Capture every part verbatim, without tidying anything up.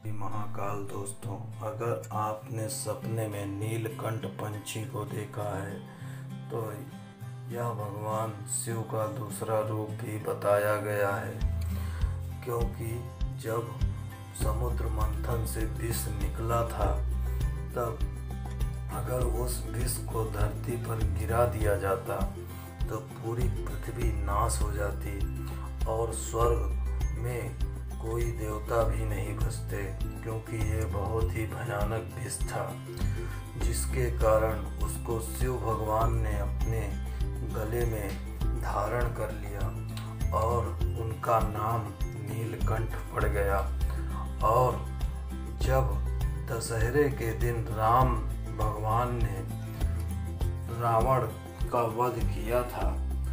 महाकाल दोस्तों, अगर आपने सपने में नीलकंठ पंछी को देखा है तो यह भगवान शिव का दूसरा रूप भी बताया गया है, क्योंकि जब समुद्र मंथन से विष निकला था तब अगर उस विष को धरती पर गिरा दिया जाता तो पूरी पृथ्वी नाश हो जाती और स्वर्ग में कोई देवता भी नहीं बचते, क्योंकि ये बहुत ही भयानक विष था, जिसके कारण उसको शिव भगवान ने अपने गले में धारण कर लिया और उनका नाम नीलकंठ पड़ गया। और जब दशहरे के दिन राम भगवान ने रावण का वध किया था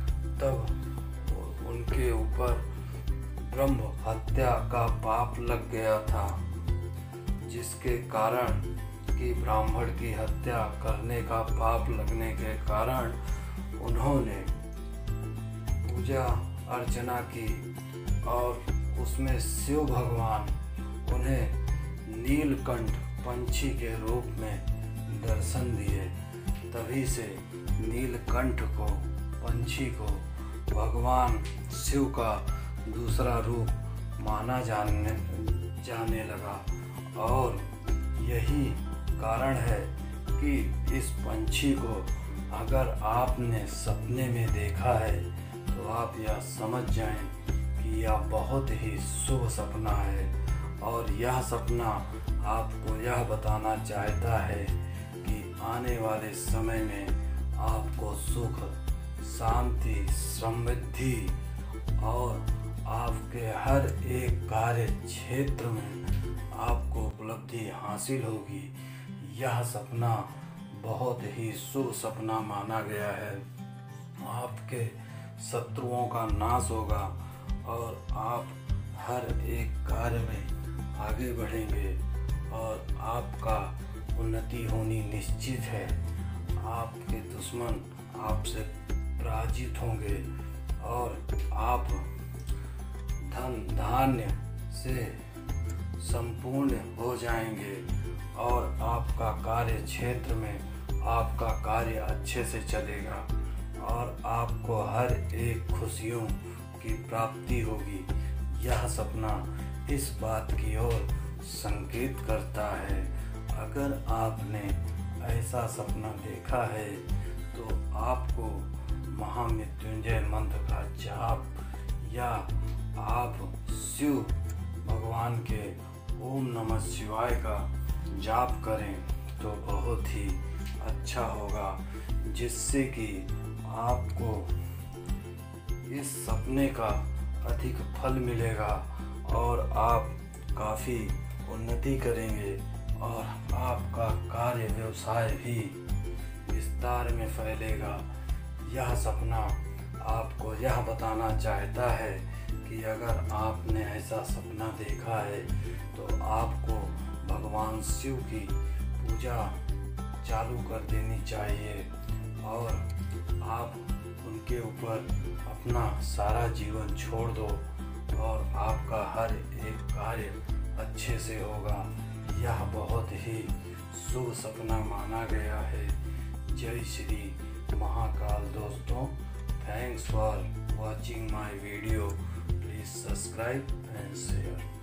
तब उनके ऊपर ब्रह्म हत्या का पाप लग गया था, जिसके कारण कि ब्राह्मण की हत्या करने का पाप लगने के कारण उन्होंने पूजा अर्चना की और उसमें शिव भगवान उन्हें नीलकंठ पंछी के रूप में दर्शन दिए। तभी से नीलकंठ को पंछी को भगवान शिव का दूसरा रूप माना जाने जाने लगा। और यही कारण है कि इस पंछी को अगर आपने सपने में देखा है तो आप यह समझ जाएं कि यह बहुत ही शुभ सपना है और यह सपना आपको यह बताना चाहता है कि आने वाले समय में आपको सुख, शांति, समृद्धि और आपके हर एक कार्य क्षेत्र में आपको उपलब्धि हासिल होगी। यह सपना बहुत ही शुभ सपना माना गया है। आपके शत्रुओं का नाश होगा और आप हर एक कार्य में आगे बढ़ेंगे और आपका उन्नति होनी निश्चित है। आपके दुश्मन आपसे पराजित होंगे और आप धन धान्य से संपूर्ण हो जाएंगे और आपका कार्य क्षेत्र में आपका कार्य अच्छे से चलेगा और आपको हर एक खुशियों की प्राप्ति होगी। यह सपना इस बात की ओर संकेत करता है। अगर आपने ऐसा सपना देखा है तो आपको महामृत्युंजय मंत्र का जाप या आप शिव भगवान के ओम नमः शिवाय का जाप करें तो बहुत ही अच्छा होगा, जिससे कि आपको इस सपने का अधिक फल मिलेगा और आप काफ़ी उन्नति करेंगे और आपका कार्य व्यवसाय भी विस्तार में फैलेगा। यह सपना आपको यह बताना चाहता है कि अगर आपने ऐसा सपना देखा है तो आपको भगवान शिव की पूजा चालू कर देनी चाहिए और आप उनके ऊपर अपना सारा जीवन छोड़ दो और आपका हर एक कार्य अच्छे से होगा। यह बहुत ही शुभ सपना माना गया है। जय श्री महाकाल दोस्तों, thanks for watching my video. Please subscribe and share.